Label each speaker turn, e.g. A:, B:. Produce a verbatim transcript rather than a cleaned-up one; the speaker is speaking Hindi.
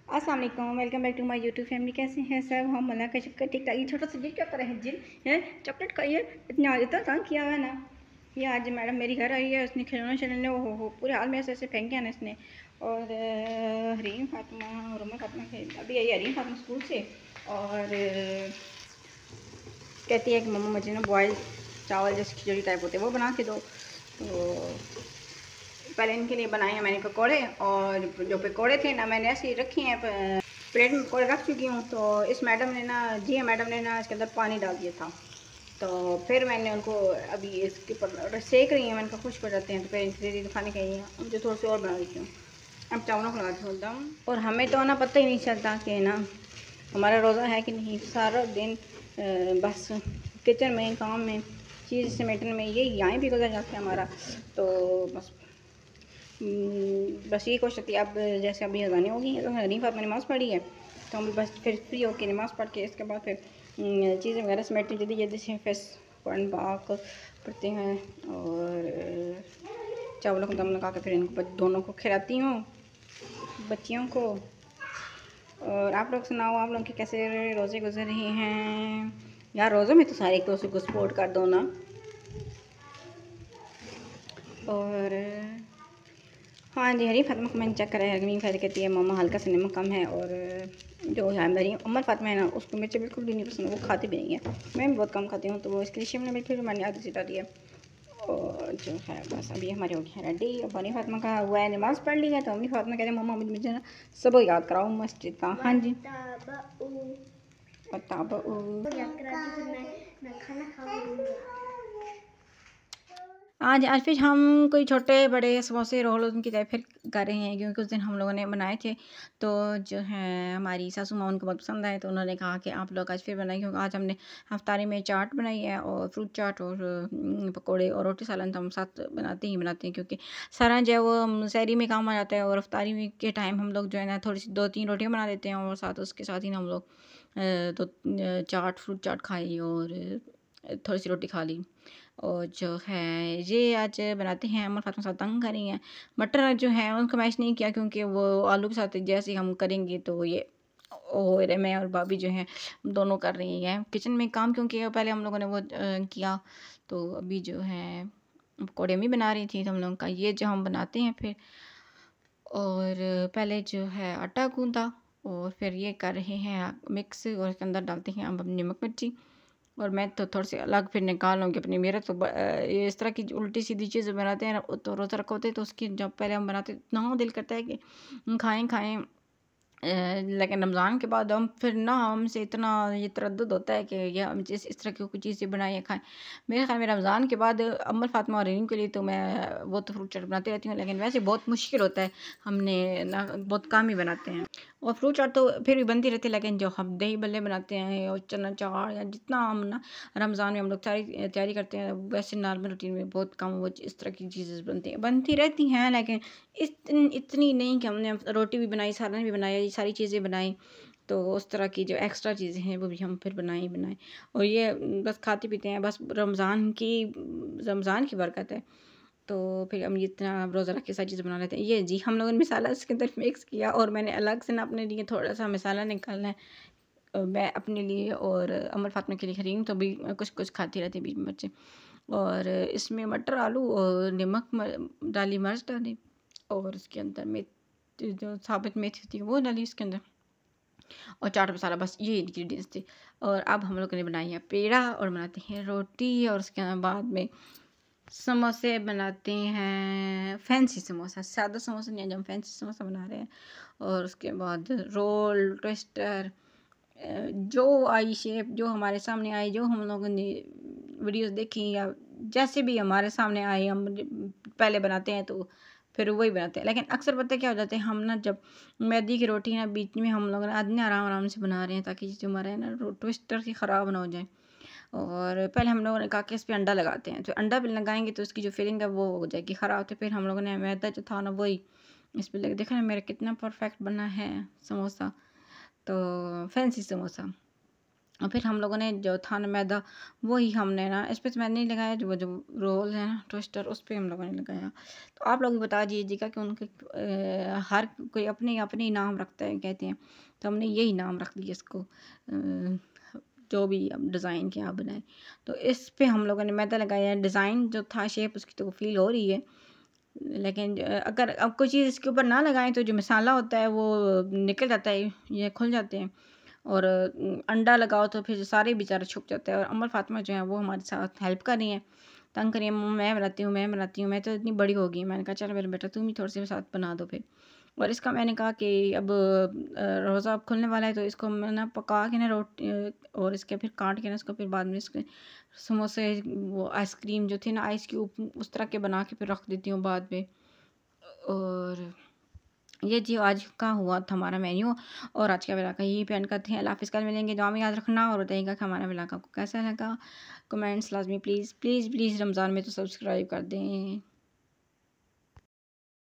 A: अस्सलाम वालेकुम, welcome back to my YouTube family. कैसे हैं सब? हम अल्लाह का शुक्र ठीक ठाक। ये छोटा सा जिद क्या कर रहे हैं? जिद है चॉकलेट खाइए। इतना इतना तंग किया हुआ है ना। ये आज मैडम मेरी घर आई है, उसने खिलौने शिलौने हो हो पूरे हाल में ऐसे ऐसे फेंके हैं ना इसने। और अ, हरीम फातिमा और उम्मा फातिमा के अभी आई हरीम फातिमा स्कूल से। और अ, कहती है कि मम्मा मुझे ना बॉयल चावल जैसे खिचड़ी टाइप होते हैं वो बना के दो। तो पहले इनके लिए बनाए हैं मैंने पकौड़े, और जो पकौड़े थे ना मैंने ऐसे ही रखे हैं, प्लेट में पकौड़े रख चुकी हूँ। तो इस मैडम ने ना जी मैडम ने ना इसके अंदर पानी डाल दिया था। तो फिर मैंने उनको अभी इसके ऊपर सेक रही हैं, मैंने कहा खुश हो जाते हैं तो फिर इनके लिए खाने का ही है। मुझे थोड़ी सी और बना देती हूँ। अब चावलों को लगा छोड़ता हूँ। और हमें तो ना पता ही नहीं चलता कि ना हमारा रोज़ा है कि नहीं। सारा दिन बस किचन में काम में चीज़ समेटने में ये यहाँ भी गुजर जाता है हमारा। तो बस बस ये कोशिश थी। अब जैसे अभी अजानें होगी तो हनीफ आपने नमाज़ पढ़ी है, तो हम बस फिर फ्री होकर नमाज़ पढ़ के इसके बाद फिर चीज़ें वगैरह समेटते जल्दी जल्दी से फिर कुरान पाक पढ़ते हैं। और चावलों को दम लगा के फिर इनको दोनों को खिलाती हूँ, बच्चियों को। और आप लोग सुनाओ, आप लोग के कैसे रोज़े गुजर रहे हैं? यार रोज़ों में तो सारे एक दूसरे को सपोर्ट कर दो ना। और हाँ जी, हरी फातिमा को मैंने चेक करा है। हरमीन खैर कहती है मम्मा हल्का सा नमक कम है। और जो है मेरी उम्र फातिमा है ना, उसको मिर्च बिल्कुल भी नहीं पसंद, वो खाती भी नहीं है। मैं भी बहुत कम खाती हूँ, तो वो इसके लिए शिमला मिर्च फिर मैंने आधी सी डाली है। और जो है बस अभी हमारी हो गई है रेडी। अब हनी फातिमा का हुआ है नमाज़ पढ़ ली है, तो अम्मी फातिमा कहते हैं मम्मा मुझे मुझे ना सब याद कराओ मस्जिद का। हाँ जी बताओ। आज आज फिर हम कोई छोटे बड़े समोसे रोल उनकी तरह फिर कर रहे हैं, क्योंकि उस दिन हम लोगों ने बनाए थे। तो जो है हमारी सासू माँ उनको बहुत पसंद आए, तो उन्होंने कहा कि आप लोग आज फिर बनाइए, क्योंकि आज हमने हफ्तारी में चाट बनाई है और फ्रूट चाट और पकोड़े और रोटी सालन तो हम साथ बनाते ही बनाते हैं, क्योंकि सारा जो है वो शहरी में काम आ जाता है। और अफ्तारी में के टाइम हम लोग जो है ना थोड़ी सी दो तीन रोटियाँ बना देते हैं, और साथ उसके साथ ही हम लोग तो चाट फ्रूट चाट खाई और थोड़ी सी रोटी खा ली। और जो है ये आज बनाते हैं। अमर फातिमा साथ तंग कर रही हैं। मटर जो है उनको मैश नहीं किया, क्योंकि वो आलू के साथ जैसे हम करेंगे तो ये और मैं और भाभी जो हैं दोनों कर रही हैं किचन में काम, क्योंकि पहले हम लोगों ने वो किया। तो अभी जो है पकौड़े भी बना रही थी तो हम लोग का ये जो हम बनाते हैं फिर। और पहले जो है आटा गूंदा और फिर ये कर रहे हैं मिक्स, और इसके अंदर डालते हैं अब नमक मिर्ची। और मैं तो थोड़ी सी अलग फिर निकाल लूँगी अपनी। मेरा तो ये इस तरह की उल्टी सीधी चीज़ें बनाते हैं ना, तो रोज़ा रखा होते तो उसकी जब पहले हम बनाते इतना दिल करता है कि खाएं खाएं। लेकिन रमज़ान के बाद हम फिर ना हमसे इतना ये तरद्दुद होता है कि ये हम जिस इस तरह की कोई चीज़ें बनाएं या खाएं। मेरे ख्याल में रमज़ान के बाद अम्मल फातिमा और रीम के लिए तो मैं वो तो फ्रूट चाट बनाती रहती हूँ, लेकिन वैसे बहुत मुश्किल होता है, हमने ना बहुत कम ही बनाते हैं। और फ्रूट चाट तो फिर भी बनती रहती है, लेकिन जो हम दही बल्ले बनाते हैं और चना चाट या जितना हम ना रमज़ान में हम लोग सारी तैयारी करते हैं, वैसे नॉर्मल रूटीन में बहुत कम वो इस तरह की चीज़ें बनती हैं बनती रहती हैं, लेकिन इतनी इतनी नहीं कि हमने रोटी भी बनाई, सालन भी बनाया, ये सारी चीज़ें बनाई। तो उस तरह की जो एक्स्ट्रा चीज़ें हैं वो भी हम फिर बनाए ही बनाए। और ये बस खाते पीते हैं, बस रमज़ान की रमज़ान की बरकत है। तो फिर हम इतना रोज़ा रख के सारी चीज़ें बना लेते हैं। ये जी हम लोगों ने मसाला इसके अंदर मिक्स किया, और मैंने अलग से ना अपने लिए थोड़ा सा मसाला निकालना है, मैं अपने लिए और अमर फातिमा के लिए खरीद, तो भी कुछ कुछ खाती रहती बीच में बच्चे। और इसमें मटर आलू और नमक डाली, मिर्च डाली, और उसके अंदर मेथी जो साबित मेथी होती है वो डाली इसके अंदर, और चाट मसाला, बस ये इंग्रेडिएंट्स थे। और अब हम लोगों ने बनाई है पेड़ा और बनाते हैं रोटी, और उसके बाद में समोसे बनाते हैं। फैंसी समोसा, सादा समोसा नहीं, हम फैंसी समोसा बना रहे हैं। और उसके बाद रोल ट्विस्टर, जो आई शेप जो हमारे सामने आई, जो हम लोगों ने वीडियोस देखी या जैसे भी हमारे सामने आई, हम पहले बनाते हैं तो फिर वही बनाते हैं। लेकिन अक्सर पता क्या हो जाता है, हम ना जब मैदी की रोटी ना बीच में हम लोग आदमी आराम आराम से बना रहे हैं, ताकि जो हमारा है ना ट्विस्टर की ख़राब ना हो जाए। और पहले हम लोगों ने कहा कि इस पर अंडा लगाते हैं, तो अंडा भी लगाएंगे तो उसकी जो फिलिंग है वो हो जाएगी ख़राब। तो फिर हम लोगों ने मैदा जो था ना वही इस पर लगे। देखा ना मेरा कितना परफेक्ट बना है समोसा, तो फैंसी समोसा। और फिर हम लोगों ने जो था ना मैदा, वही हमने ना इस पे तो मैंने नहीं लगाया, जो वो जो रोल है ना टोस्टर, उस पे हम लोगों ने लगाया। तो आप लोग भी बता दीजिएगा कि उनके अ, हर कोई अपने अपने नाम रखता है कहते हैं, तो हमने यही नाम रख दिया इसको, अ, जो भी अब डिज़ाइन क्या बनाए। तो इस पे हम लोगों ने मैदा लगाया, डिज़ाइन जो था शेप उसकी तो फ़ील हो रही है, लेकिन अ, अगर अब कोई चीज़ इसके ऊपर ना लगाएं तो जो मसाला होता है वो निकल जाता है, ये खुल जाते हैं। और उम, अंडा लगाओ तो फिर सारे बेचारे छुप जाते हैं। और अम्मा फ़ातिमा जो है वो हमारे साथ हेल्प कर रही हैं, तंग कर रही हैं, "मम्मा मैं बनाती हूँ, मैं बनाती हूँ, मैं तो इतनी बड़ी हो गई।" मैंने कहा चल मेरा बेटा तुम भी थोड़े से साथ बना दो फिर। और इसका मैंने कहा कि अब अ, रोज़ा अब खुलने वाला है तो इसको मैं ना पका के ना रोटी अ, और इसके फिर काट के ना इसको फिर बाद में इसके समोसे, वो आइसक्रीम जो थी ना आइस क्यूब, उस तरह के बना के फिर रख देती हूँ बाद में। और ये जी आज का हुआ था हमारा मेन्यू, और आज का व्लॉग का यही पे एंड करते हैं। अल्लाह हाफ़िज़, कल मिलेंगे, दुआ में याद रखना और बताइएगा कि हमारा व्लॉग आपको कैसा लगा। कमेंट्स लाज़मी प्लीज़, प्लीज़, प्लीज़ रमज़ान में तो सब्सक्राइब कर दें।